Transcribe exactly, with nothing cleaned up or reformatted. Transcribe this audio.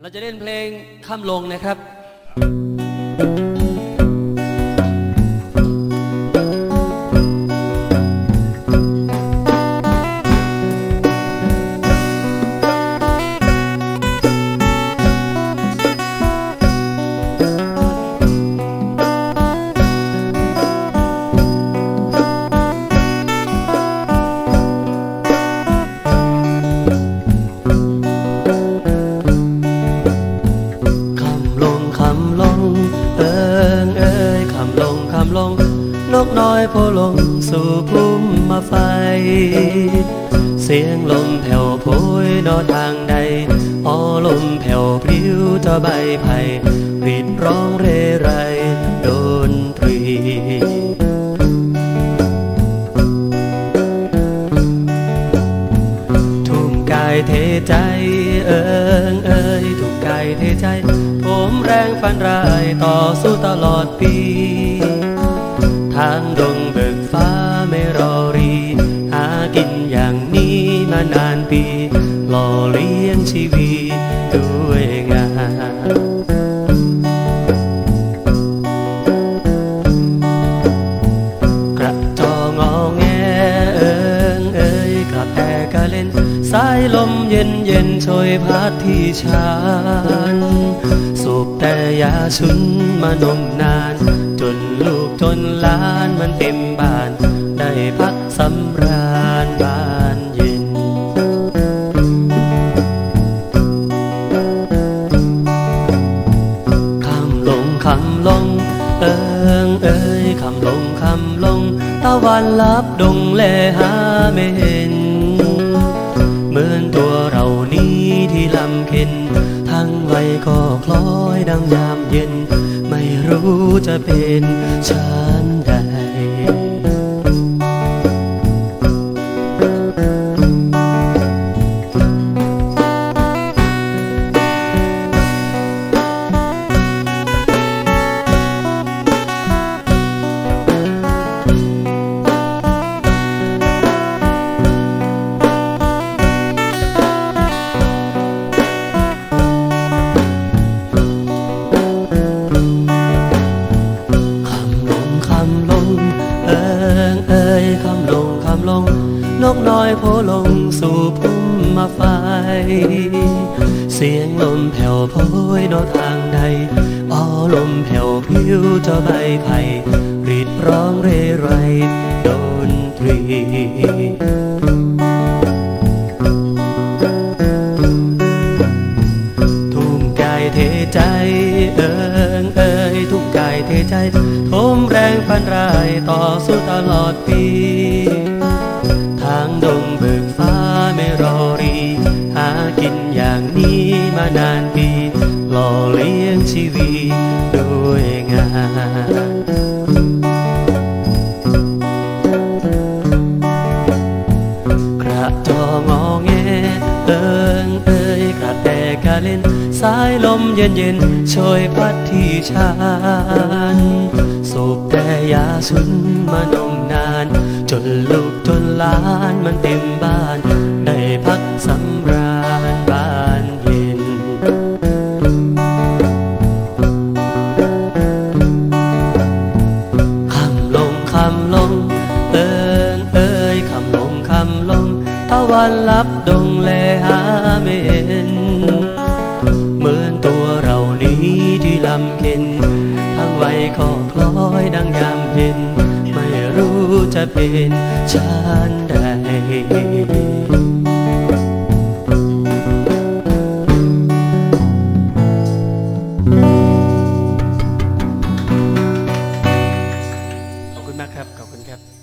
เราจะเล่นเพลงข้ามลงนะครับนกน้อยโผล่ลงสู่พุ่มมาไฟเสียงลมแผ่วโผยนอทางใดอ้อลมแผ่วพริ้วเจ้าใบไผ่รีดร้องเรไรดนตรีทุ่มกายเทใจเอิงเอ่ยทุ่มกายเทใจผมแรงฟันรายต่อสู้ตลอดปีทางดงเบิกฟ้าไม่รอรีหากินอย่างนี้มานานปีหล่อเลี้ยงชีวิตด้วยงานกระจองอแงเอิงเอ่ยกลับแต่กะเล่นสายลมเย็นเย็นโชยพัดที่ฉันสูบแต่ยาชุนมานมนานจนลูกจนหลานมันเต็มบ้านได้พักสำราญบ้านเย็นคำลงคำลงเอิงเอ่ยคำลงคำลงตะวันลับดงแลหาไม่เห็นเหมือนตัวเรานี้ที่ลำเค็นทั้งไว้ก็คล้อยดังยามเย็นไม่รู้จะเป็นฉันใดนกน้อยโผล่ลงสู่พุ่มมาไฟเสียงลมแผ่วโผยนอทางใดอ้อลมแผ่วพริ้วเจ้าใบไผ่รีดร้องเรไรดนตรีทุ่มกายเทใจเอิงเอ่ยทุ่มกายเทใจทมแรงพันรายต่อสู้ตลอดปีทางดงเบิกฟ้าไม่รอรีหากินอย่างนี้มานานปีหล่อเลี้ยงชีวิตด้วยงานกระจองอแงเอิงเอ่ยกระแตกะเล่นสายลมเย็นเย็นโชยพัดที่ฉันสูบแต่ยาสุนมานมนานจนลูกจนหลานมันเต็มบ้านได้พักสำราญบ้านเย็นคำลงคำลงเอิงเอ่ยคำลงคำลงตะวันลับดงแลหาไม่เห็นเหมือนตัวเรานี้ที่ลำเค็นทั้งไว้ก็คล้อยดังยามเย็นไม่รู้จะเป็นฉันใดขอบคุณมากครับขอบคุณครับ